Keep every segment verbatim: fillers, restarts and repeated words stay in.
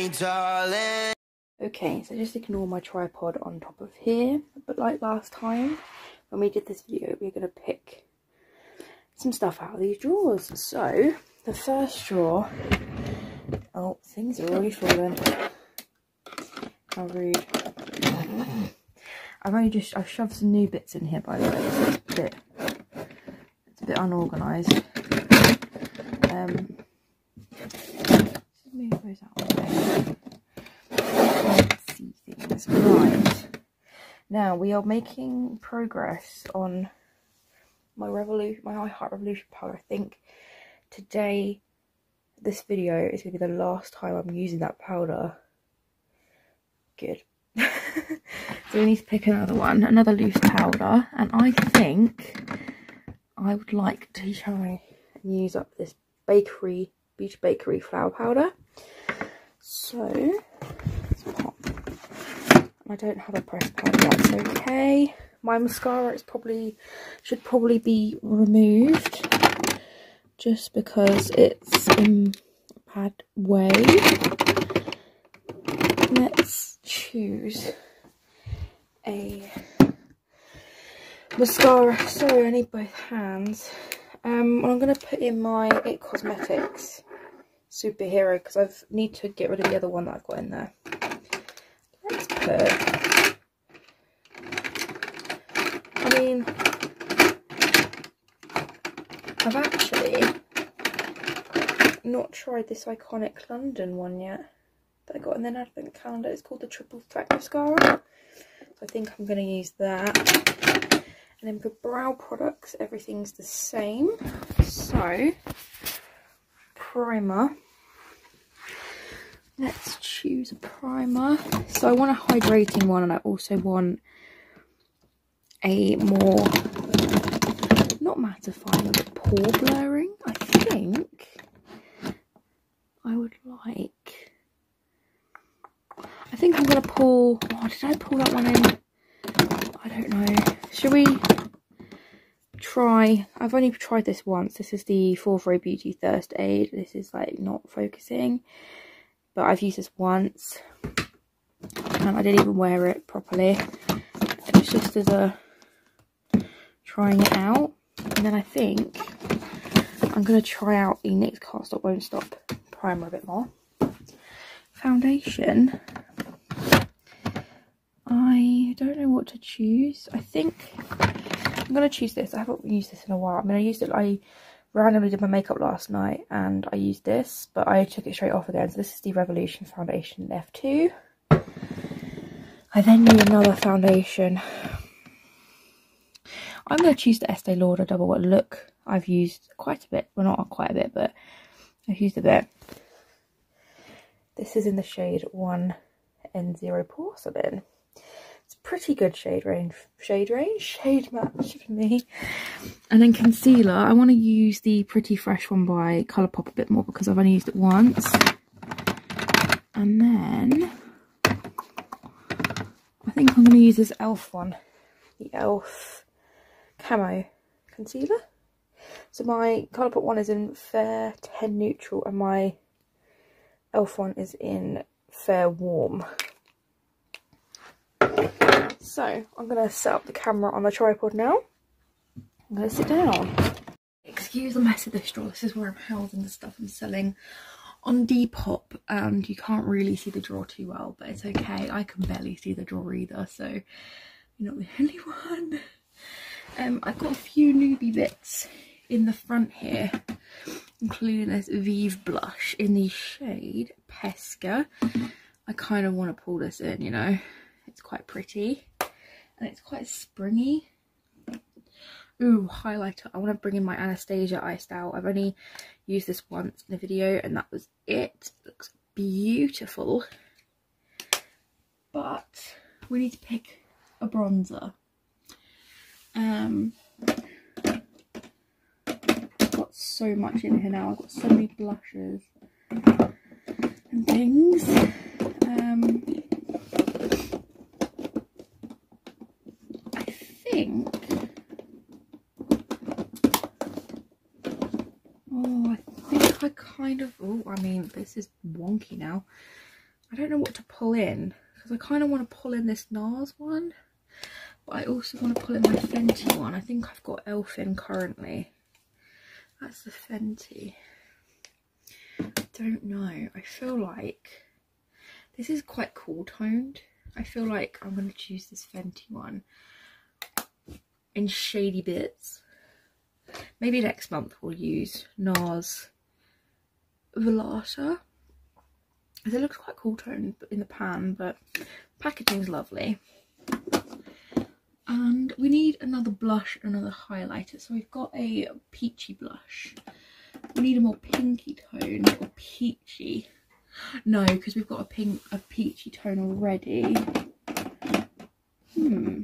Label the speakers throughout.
Speaker 1: me, darling.
Speaker 2: Okay, so just ignore my tripod on top of here, but like last time when we did this video, we're going to pick some stuff out of these drawers. So the first drawer, oh, things are already falling. How rude. I've only just, I've shoved some new bits in here, by the way, so it's a bit, it's a bit unorganised. Um, just move those out of the way. Let's see things. Right. Now we are making progress on my Revolution, my I Heart Revolution powder. I think today, this video is going to be the last time I'm using that powder. Good. So we need to pick another one, another loose powder, and I think I would like to try and use up this bakery, Beach Bakery flour powder. So let's pop. I don't have a pressed powder, that's okay. My mascara is probably should probably be removed just because it's in a bad way. Let's choose a mascara. Sorry, I need both hands. Um, I'm going to put in my It Cosmetics Superhero because I need to get rid of the other one that I've got in there. Let's put... I mean, I've actually not tried this Iconic London one yet that I got in the advent calendar. It's called the Triple Threat Mascara. So I think I'm going to use that. And then for brow products, everything's the same. So, primer. Let's choose a primer. So I want a hydrating one, and I also want a more, not mattifying, but pore blurring. I think I would like, I think I'm going to pull, oh, did I pull that one in? I don't know. Should we try, I've only tried this once. This is the Fourth Ray Beauty Thirst Aid. This is like not focusing, but I've used this once and I didn't even wear it properly. It was just as a trying it out. And then I think I'm going to try out the NYX Can't Stop Won't Stop primer a bit more. Foundation, I don't know what to choose. I think I'm going to choose this. I haven't used this in a while. I mean, I used it, I randomly did my makeup last night and I used this, but I took it straight off again. So this is the Revolution Foundation F two. I then need another foundation. I'm going to choose the Estee Lauder Double Wet Look. I've used quite a bit. Well, not quite a bit, but I've used a bit. This is in the shade one N zero Porcelain. It's a pretty good shade range, shade range, shade match for me. And then concealer, I want to use the Pretty Fresh one by Colourpop a bit more because I've only used it once. And then I think I'm going to use this e l f one, the e l f Camo Concealer. So my Colourpop one is in Fair ten Neutral and my e l f one is in Fair Warm. So I'm going to set up the camera on the tripod now. I'm going to sit down. Excuse the mess of this drawer. This is where I'm housing the stuff I'm selling on Depop, and you can't really see the drawer too well, but it's okay. I can barely see the drawer either, so you're not the only one. Um, I've got a few newbie bits in the front here, including this Vive blush in the shade Pesca. I kind of want to pull this in, you know. It's quite pretty and it's quite springy. Ooh, highlighter. I want to bring in my Anastasia Iced Out. I've only used this once in a video and that was it. It looks beautiful. But we need to pick a bronzer. Um, I've got so much in here now. I've got so many blushes and things. Um, I think, oh, I think I kind of, oh, I mean, this is wonky now. I don't know what to pull in, because I kind of want to pull in this NARS one, but I also want to pull in my Fenty one. I think I've got Elf in currently. That's the Fenty. I don't know. I feel like this is quite cool toned. I feel like I'm going to choose this Fenty one in Shady Bits. Maybe next month we'll use NARS Velata. It looks quite cool toned in the pan, but packaging's lovely. And we need another blush, another highlighter. So we've got a peachy blush. We need a more pinky tone, or peachy. No, because we've got a pink, a peachy tone already. Hmm.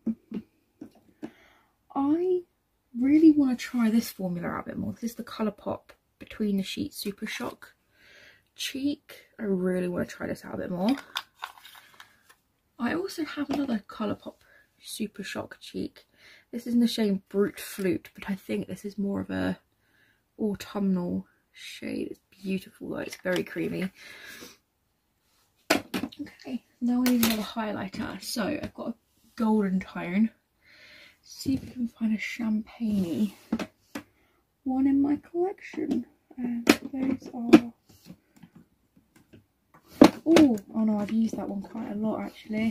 Speaker 2: I really want to try this formula out a bit more. This is the Colourpop Between the Sheets Super Shock Cheek. I really want to try this out a bit more. I also have another Colourpop Super Shock Cheek. This is in the shade Brute Flute, but I think this is more of a autumnal shade. It's beautiful though, it's very creamy. Okay, now I need another highlighter. So I've got a golden tone. See if we can find a champagne one in my collection. And those are, oh, oh no, I've used that one quite a lot actually.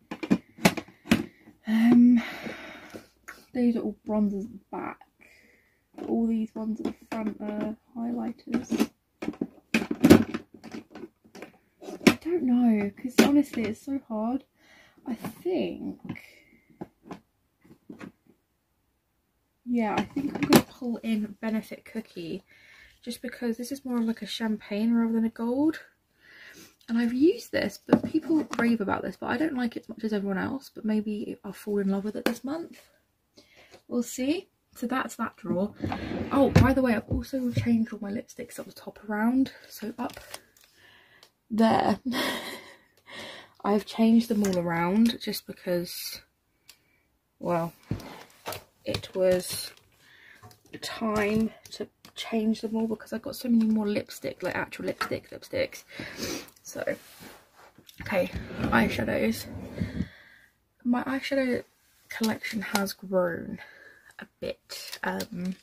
Speaker 2: Um, those are all bronzers at the back. All these ones at the front are highlighters. I don't know, because honestly it's so hard. I think, yeah, I think I'm going to pull in Benefit Cookie, just because this is more like a champagne rather than a gold. And I've used this, but people rave about this, but I don't like it as much as everyone else. But maybe I'll fall in love with it this month. We'll see. So that's that drawer. Oh, by the way, I've also changed all my lipsticks up the top around. So up there, I've changed them all around just because, well, it was time to change them all because I've got so many more lipstick, like actual lipstick lipsticks. So, okay, eyeshadows. My eyeshadow collection has grown a bit. Um,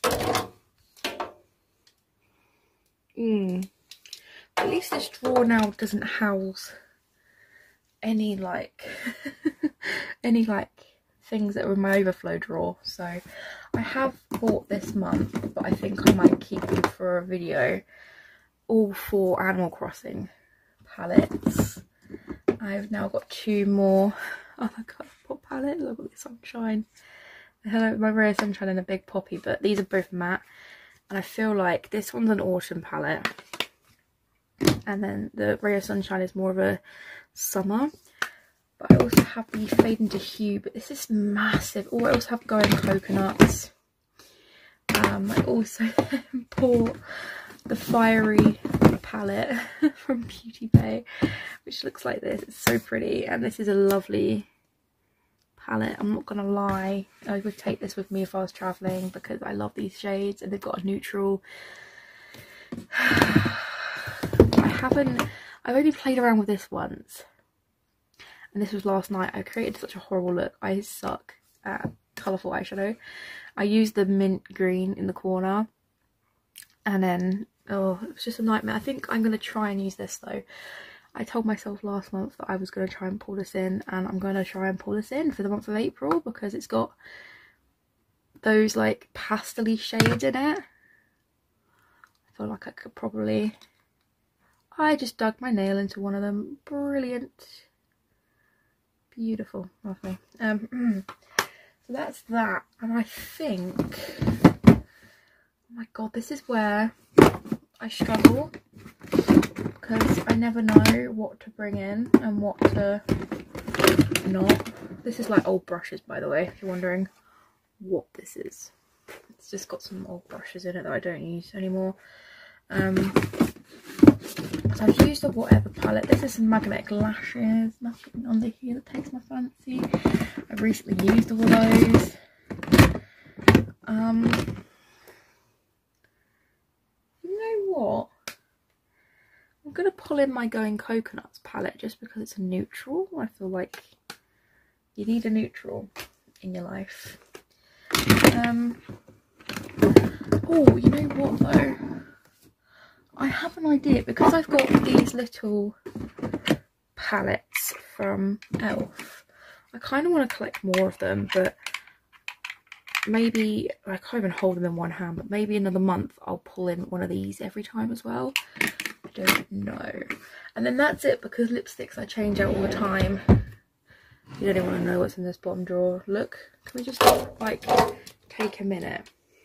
Speaker 2: mm, at least this drawer now doesn't house any like any like things that were in my overflow drawer. So I have bought this month, but I think I might keep them for a video, all four Animal Crossing palettes. I've now got two more other Colourpop palettes. I've got the Sunshine, hello, my Rare Sunshine and a Big Poppy, but these are both matte, and I feel like this one's an autumn palette, and then the Rare Sunshine is more of a summer. But I also have the Fade into Hue, but this is massive. Oh, I also have Going Coconuts. Um, I also bought the Fiery palette from Beauty Bay, which looks like this. It's so pretty, and this is a lovely palette. I'm not gonna lie, I would take this with me if I was traveling because I love these shades, and they've got a neutral. I haven't, I've only played around with this once, and this was last night. I created such a horrible look. I suck at colourful eyeshadow. I used the mint green in the corner, and then, oh, it was just a nightmare. I think I'm going to try and use this though. I told myself last month that I was going to try and pull this in, and I'm going to try and pull this in for the month of April because it's got those like pastel-y shades in it. I feel like I could probably... I just dug my nail into one of them. Brilliant. Beautiful. Lovely. Um, so that's that. And I think... oh my god, this is where I struggle, because I never know what to bring in and what to not. This is like old brushes, by the way, if you're wondering what this is. It's just got some old brushes in it that I don't use anymore. Um, so I've used the Whatever palette. This is some Magnetic Lashes. Nothing under here that takes my fancy. I've recently used all those. Um, you know what? I'm going to pull in my Going Coconuts palette just because it's a neutral. I feel like you need a neutral in your life. Um, oh, you know what though? I have an idea, because I've got these little palettes from Elf. I kind of want to collect more of them, but maybe, I can't even hold them in one hand, but maybe another month I'll pull in one of these every time as well. I don't know. And then that's it, because lipsticks I change out all the time. You don't even want to know what's in this bottom drawer. Look, can we just like take a minute?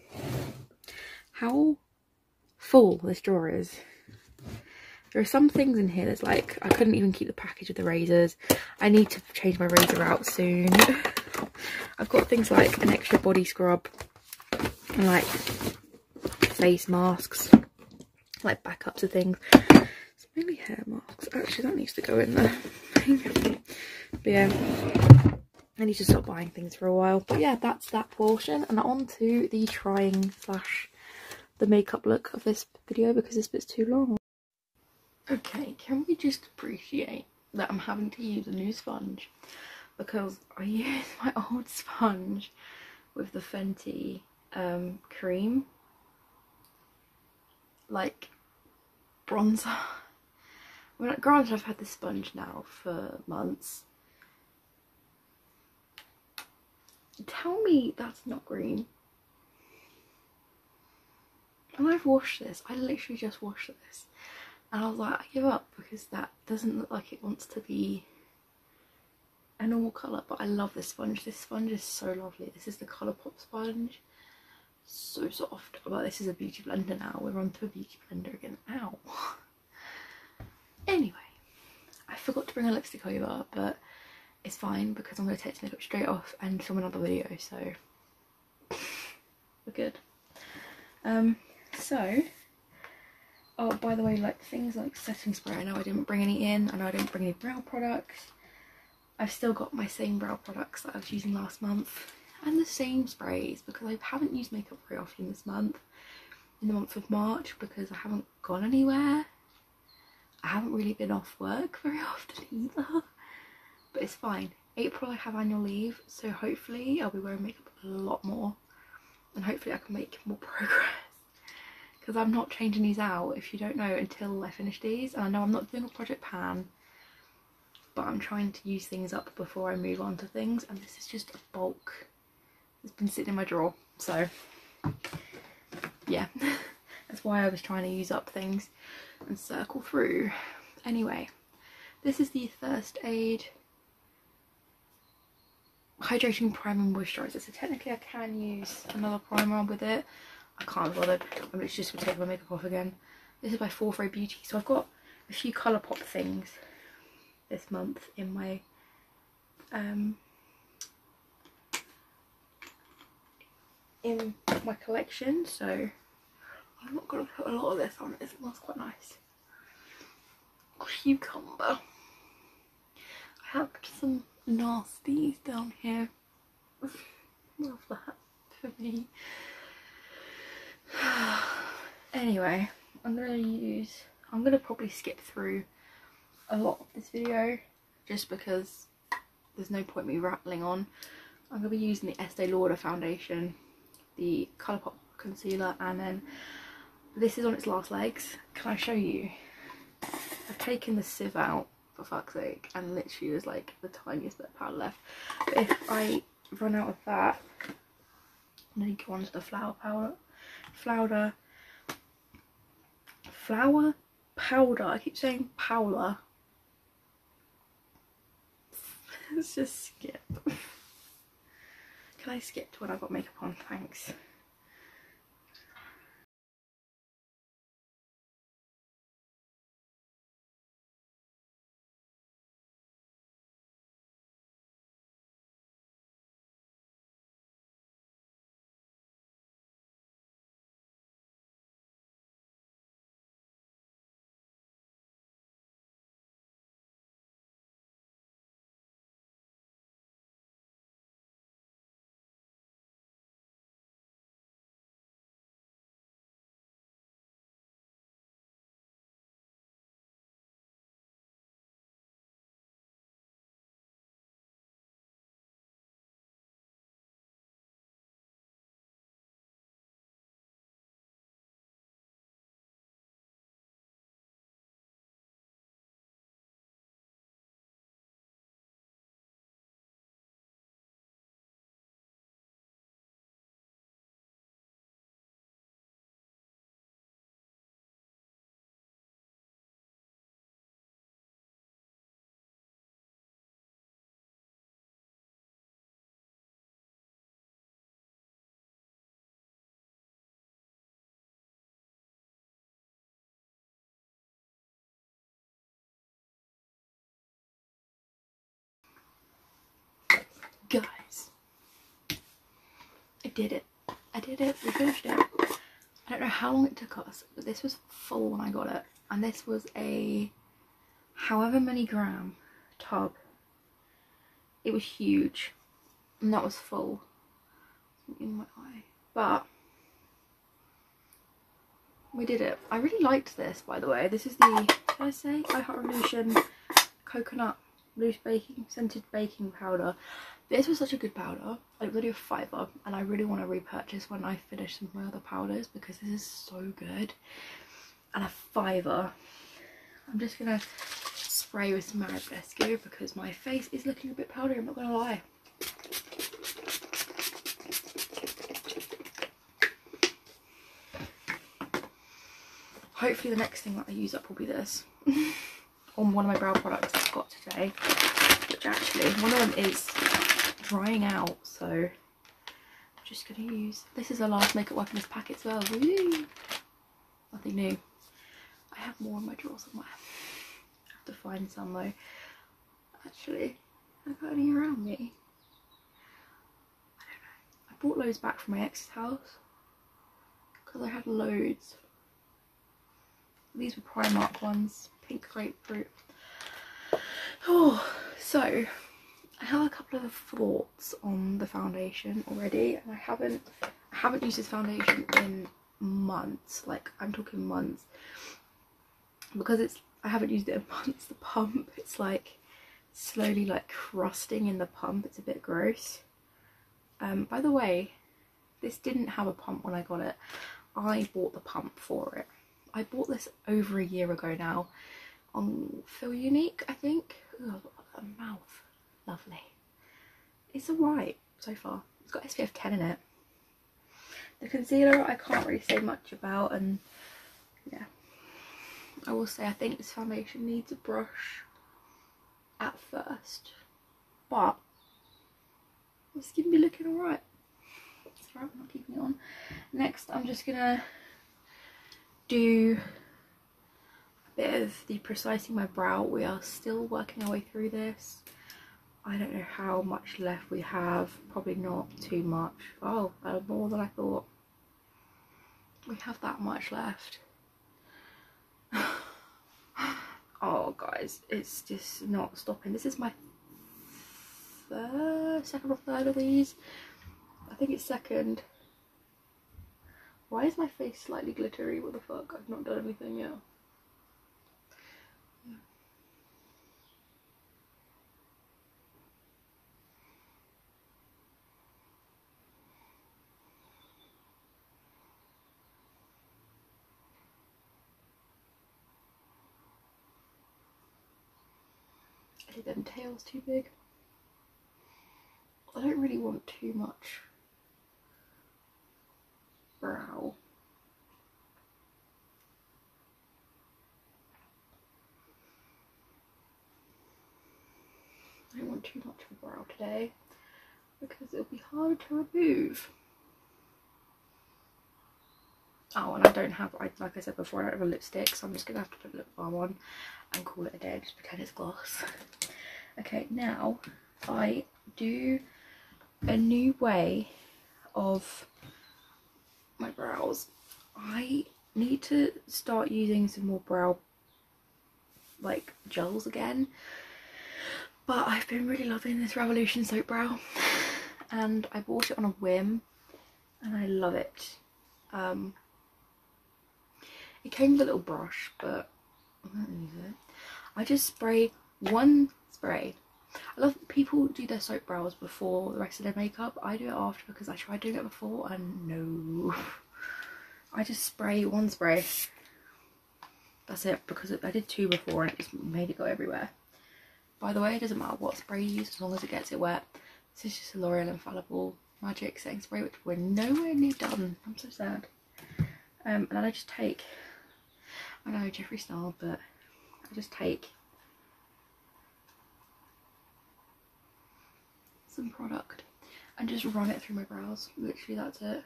Speaker 2: How full this drawer is. There are some things in here that's like, I couldn't even keep the package of the razors. I need to change my razor out soon. I've got things like an extra body scrub and like face masks, like backups of things. It's mainly hair masks. Actually, that needs to go in there. But yeah, I need to stop buying things for a while. But yeah, that's that portion. And on to the trying slash the makeup look of this video, because this bit's too long. Okay, can we just appreciate that I'm having to use a new sponge, because I used my old sponge with the Fenty um, cream, like bronzer. I mean, granted, I've had this sponge now for months. Tell me that's not green. And I've washed this. I literally just washed this. And I was like, I give up, because that doesn't look like it wants to be a normal colour. But I love this sponge. This sponge is so lovely. This is the Colourpop sponge. So soft. But this is a beauty blender now. We're on to a beauty blender again. Ow. Anyway, I forgot to bring a lipstick over, but it's fine, because I'm going to take this makeup straight off and film another video, so we're good. Um, so... Oh, by the way, like things like setting spray, I know I didn't bring any in. I know I didn't bring any brow products. I've still got my same brow products that I was using last month, and the same sprays, because I haven't used makeup very often this month, in the month of March, because I haven't gone anywhere. I haven't really been off work very often either, but it's fine. April I have annual leave, so hopefully I'll be wearing makeup a lot more, and hopefully I can make more progress. Because I'm not changing these out, if you don't know, until I finish these. And I know I'm not doing a project pan, but I'm trying to use things up before I move on to things. And this is just a bulk. It's been sitting in my drawer. So, yeah. That's why I was trying to use up things and circle through. Anyway, this is the Thirst Aid Hydrating Primer Moisturiser. So technically I can use another primer with it. I can't bother. I'm literally just going to take my makeup off again. This is by Four Fray Beauty. So I've got a few Colourpop things this month in my um in my collection. So I'm not going to put a lot of this on. It smells quite nice. Cucumber. I have some nasties down here. Love that for me. Anyway, I'm gonna use I'm gonna probably skip through a lot of this video, just because there's no point me rattling on. I'm gonna be using the Estee Lauder foundation, the Colourpop concealer, and then this is on its last legs. Can I show you? I've taken the sieve out, for fuck's sake, and literally there's like the tiniest bit of powder left. But if I run out of that, I'm gonna go on to the flower powder. Flower, flower powder. I keep saying powder. Let's just skip. Can I skip to when I've got makeup on? Thanks. Guys, I did it. I did it. We finished it. I don't know how long it took us, but this was full when I got it. And this was a however many gram tub. It was huge. And that was full. In my eye. But we did it. I really liked this, by the way. This is the, did I say? iHeart Revolution Coconut Loose Baking Scented Baking Powder. This was such a good powder. It was only a fiver, and I really want to repurchase when I finish some of my other powders because this is so good. And a fiver. I'm just gonna spray with some Mary Blescu because my face is looking a bit powdery, I'm not gonna lie. Hopefully the next thing that I use up will be this. On one of my brow products I've got today, which actually one of them is drying out, so I'm just going to use, this is a last makeup wipe in this pack as well. Woo! Nothing new. I have more in my drawer somewhere. I have to find some though. Actually, have I got any around me? I don't know. I brought loads back from my ex's house because I had loads. These were Primark ones, pink grapefruit. Oh, so I have a couple of thoughts on the foundation already, and I haven't I haven't used this foundation in months. Like I'm talking months, because it's I haven't used it in months. The pump, it's like slowly like crusting in the pump. It's a bit gross. Um, by the way, this didn't have a pump when I got it. I bought the pump for it. I bought this over a year ago now on Feel Unique, I think. Ooh, I've got a mouth. Lovely. It's alright so far. It's got S P F ten in it. The concealer I can't really say much about, and yeah. I will say I think this foundation needs a brush at first. But it's gonna be looking alright. It's alright, I'm not keeping it on. Next I'm just gonna do a bit of the precising my brow. We are still working our way through this. I don't know how much left we have. Probably not too much. Oh, uh, more than I thought. We have that much left. Oh guys, it's just not stopping. This is my third, second or third of these. I think it's second. Why is my face slightly glittery? What the fuck? I've not done anything yet. Yeah. I think them tails too big. I don't really want too much brow. I don't want too much of a brow today because it'll be hard to remove. Oh, and I don't have, I, like I said before, I don't have a lipstick, so I'm just going to have to put lip balm on and call it a day and just pretend it's gloss. Okay, now I do a new way of my brows. I need to start using some more brow like gels again, but I've been really loving this Revolution Soap Brow and I bought it on a whim and I love it. Um, it came with a little brush, but I don't use it. I just spray one spray. I love that people do their soap brows before the rest of their makeup. I do it after because I tried doing it before and no. I just spray one spray. That's it, because I did two before and it just made it go everywhere. By the way, it doesn't matter what spray you use as long as it gets it wet. This is just a L'Oreal Infallible Magic Setting Spray, which we're nowhere near done. I'm so sad. Um, and then I just take, I know Jeffree Star, but I just take some product and just run it through my brows. Literally, that's it.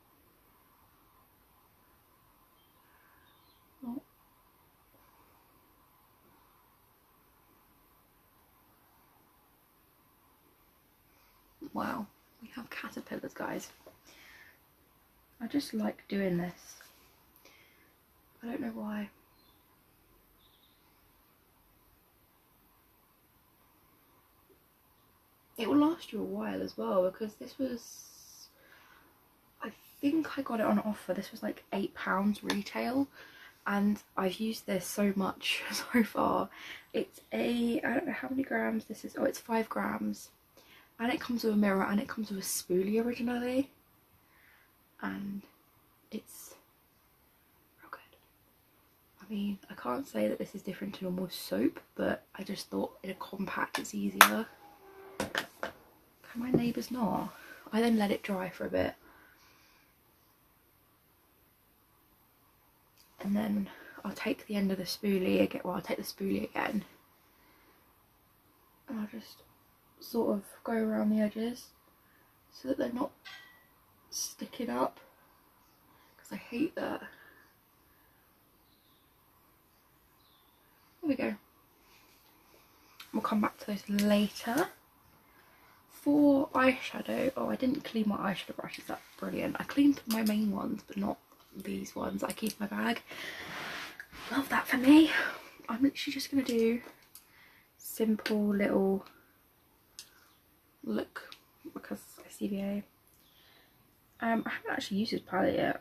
Speaker 2: Oh. Wow, we have caterpillars, guys. I just like doing this. I don't know why. It will last you a while as well, because this was, I think I got it on offer. This was like eight pounds retail, and I've used this so much so far. It's a, I don't know how many grams this is. Oh, it's five grams. And it comes with a mirror, and it comes with a spoolie originally. And it's real good. I mean, I can't say that this is different to normal soap, but I just thought in a compact it's easier. Can my neighbours not? I then let it dry for a bit. And then I'll take the end of the spoolie again, well I'll take the spoolie again. And I'll just sort of go around the edges so that they're not sticking up, because I hate that. There we go. We'll come back to those later. For eyeshadow, oh, I didn't clean my eyeshadow brushes, that's brilliant. I cleaned my main ones, but not these ones. I keep in my bag. Love that for me. I'm literally just going to do simple little look, because it's C V A. Um, I haven't actually used this palette yet.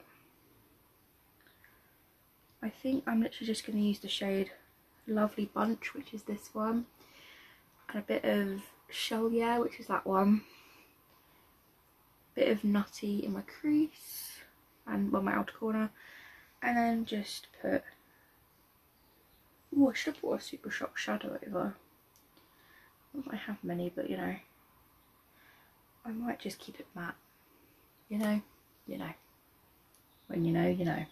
Speaker 2: I think I'm literally just going to use the shade Lovely Bunch, which is this one, and a bit of Shell Yeah, which is that one. Bit of Nutty in my crease and well, my outer corner, and then just put. Oh, I should have put a Super Shock shadow over. Not that I have many, but you know, I might just keep it matte. You know, you know. When you know, you know.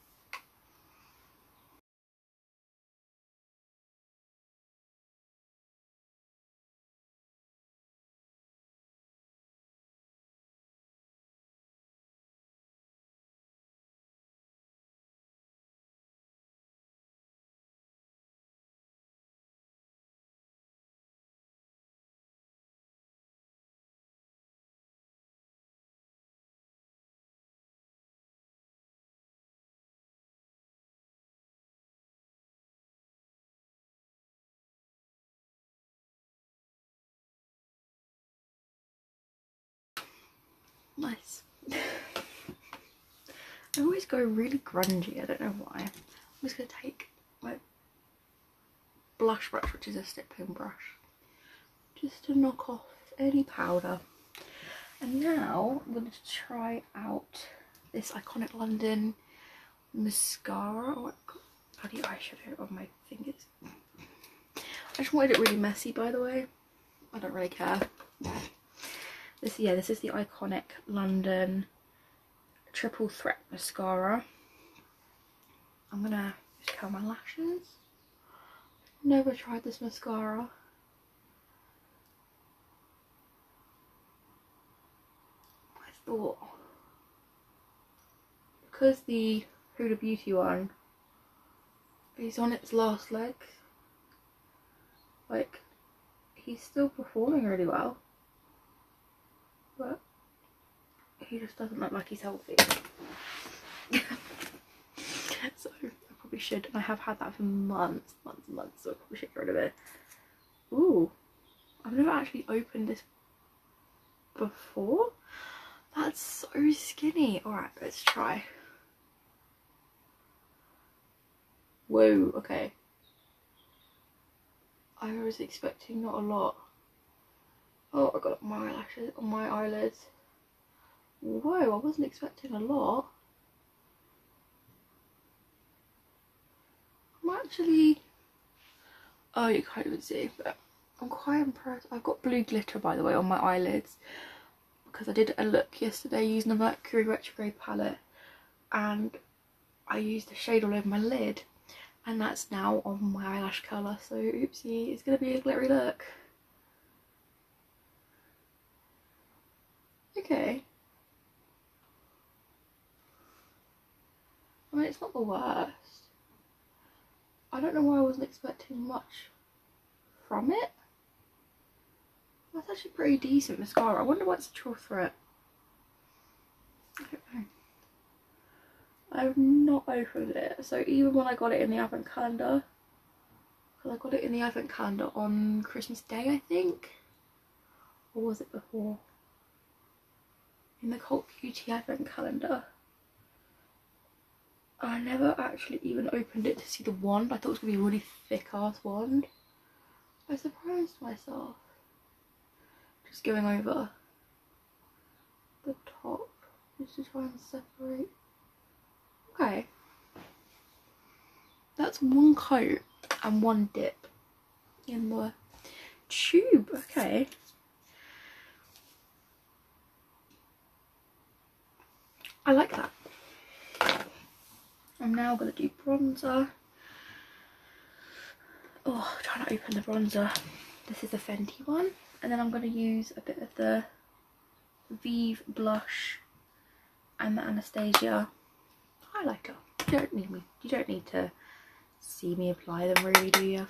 Speaker 2: Nice. I always go really grungy, I don't know why. I'm just going to take my blush brush, which is a stippling brush, just to knock off any powder. And now I'm going to try out this Iconic London mascara. Oh, I've got bloody eyeshadow on my fingers. I just wanted it really messy, by the way. I don't really care. This, yeah, this is the Iconic London Triple Threat Mascara. I'm gonna just curl my lashes. Never tried this mascara. I thought, because the Huda Beauty one is on its last legs, like, he's still performing really well, but he just doesn't look like he's healthy. So I probably should, and I have had that for months, months and months, so I probably should get rid of it. Ooh, I've never actually opened this before. That's so skinny. Alright, let's try. Whoa, okay. I was expecting not a lot. Oh, I got my eyelashes on my eyelids. Whoa, I wasn't expecting a lot. I'm actually, oh, you can't even see, but I'm quite impressed. I've got blue glitter, by the way, on my eyelids, because I did a look yesterday using a Mercury Retrograde palette, and I used the shade all over my lid, and that's now on my eyelash colour, so oopsie, it's going to be a glittery look. Okay. I mean, it's not the worst. I don't know why I wasn't expecting much from it. That's actually pretty decent mascara. I wonder what's the truth for it. I don't know. I've not opened it. So even when I got it in the advent calendar, because I got it in the advent calendar on Christmas Day, I think. Or was it before? In the Cult Beauty advent calendar. I never actually even opened it to see the wand. I thought it was going to be a really thick ass wand. I surprised myself. Just going over the top just to try and separate. Okay. That's one coat and one dip in the tube. Okay. I like that. I'm now going to do bronzer. Oh, trying to open the bronzer. This is the Fenty one. And then I'm going to use a bit of the Vive blush and the Anastasia highlighter. You don't need me. You don't need to see me apply them, really, do you?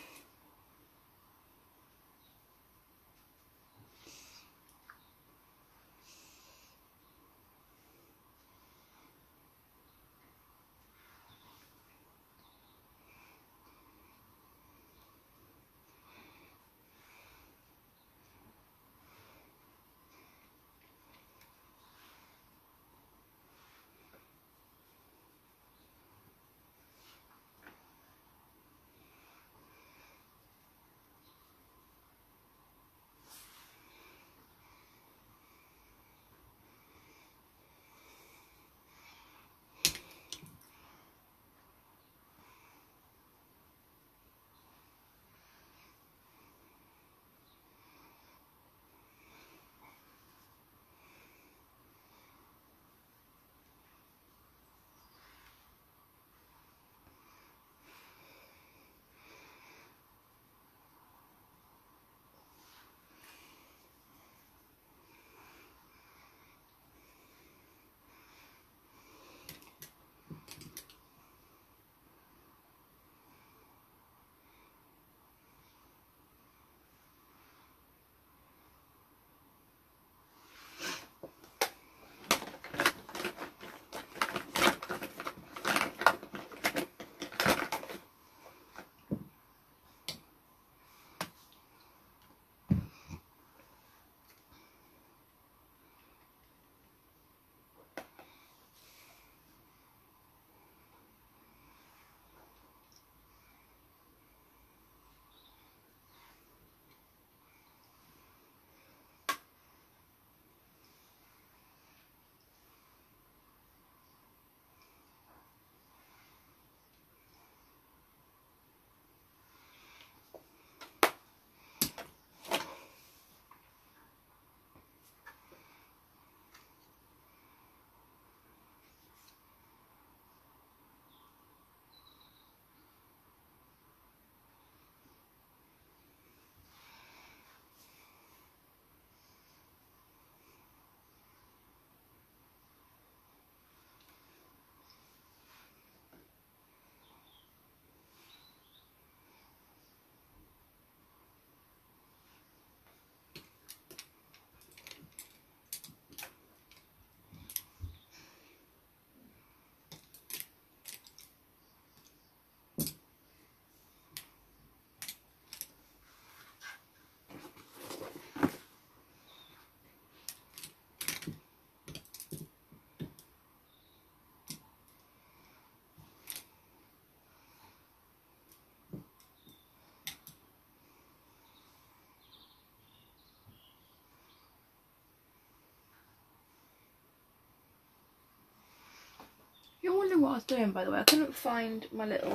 Speaker 2: You're wondering what I was doing, by the way. I couldn't find my little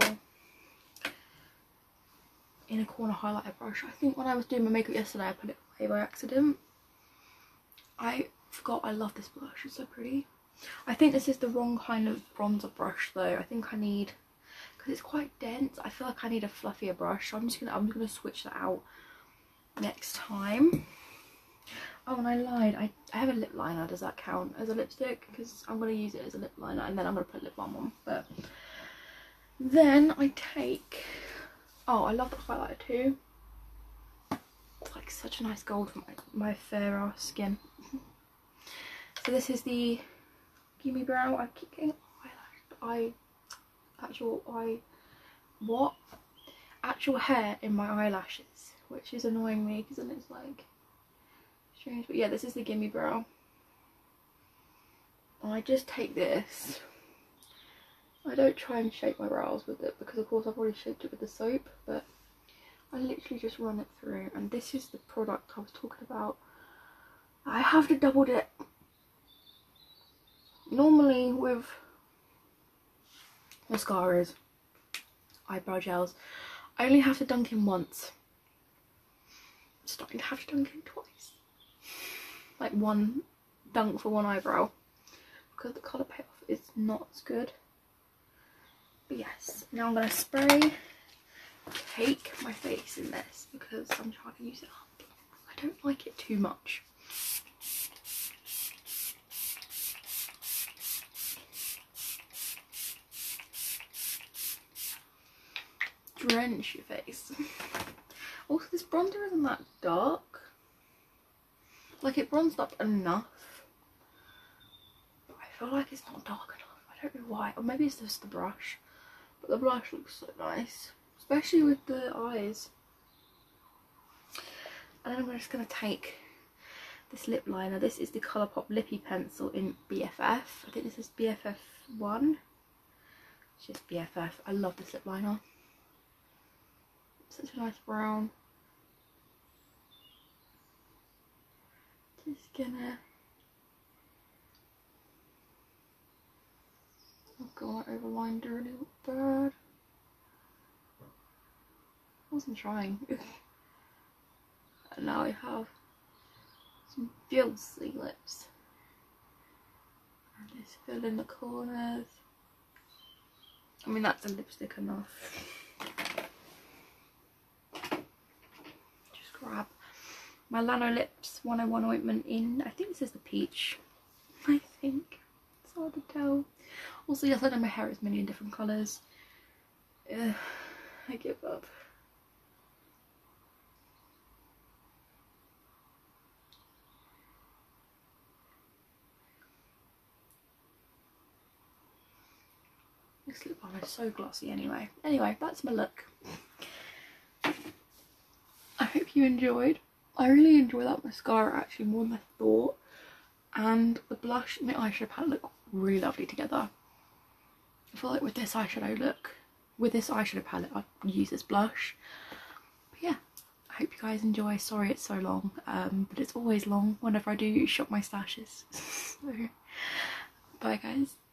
Speaker 2: inner corner highlighter brush. I think when I was doing my makeup yesterday, I put it away by accident. I forgot I love this blush. It's so pretty. I think this is the wrong kind of bronzer brush, though. I think I need, because it's quite dense, I feel like I need a fluffier brush. So I'm just gonna, I'm just gonna switch that out next time. Oh, and I lied. I, I have a lip liner. Does that count as a lipstick? Because I'm going to use it as a lip liner and then I'm going to put lip balm on. But then I take... Oh, I love the highlighter too. It's like such a nice gold for my, my fair ass skin. So this is the Gimme Brow. I keep getting eyelash, eye, actual eye, what? Actual hair in my eyelashes, which is annoying me because then it's like strange. But yeah, this is the Gimme Brow. I just take this. I don't try and shape my brows with it because of course I've already shaped it with the soap, but I literally just run it through, and this is the product I was talking about. I have to double dip. Normally with mascaras, eyebrow gels, I only have to dunk in once. I'm starting to have to dunk in twice. Like one dunk for one eyebrow because the colour payoff is not as good. But yes, now I'm going to spray cake my face in this because I'm trying to use it up. I don't like it too much. Drench your face. Also, this bronzer isn't that dark. Like, it bronzed up enough, but I feel like it's not dark enough. I don't know why. Or maybe it's just the brush. But the blush looks so nice, especially with the eyes. And then I'm just going to take this lip liner. This is the Colourpop Lippy Pencil in B F F. I think this is B F F one. It's just B F F. I love this lip liner. Such a nice brown. Just gonna oh god, I overlined dirty little bird. I wasn't trying. And now I have some filthy lips. And just fill in the corners. I mean, that's a lipstick enough. Grab my Lanolips one oh one ointment in, I think this is the peach, I think, it's hard to tell. Also, yes, I know my hair is many in different colours. Ugh, I give up. This lip balm is so glossy anyway. Anyway, that's my look. I hope you enjoyed. I really enjoy that mascara actually more than I thought. And the blush and the eyeshadow palette look really lovely together. I feel like with this eyeshadow look, with this eyeshadow palette, I'd use this blush. But yeah, I hope you guys enjoy. Sorry it's so long, um, but it's always long whenever I do shop my stashes. So, bye guys.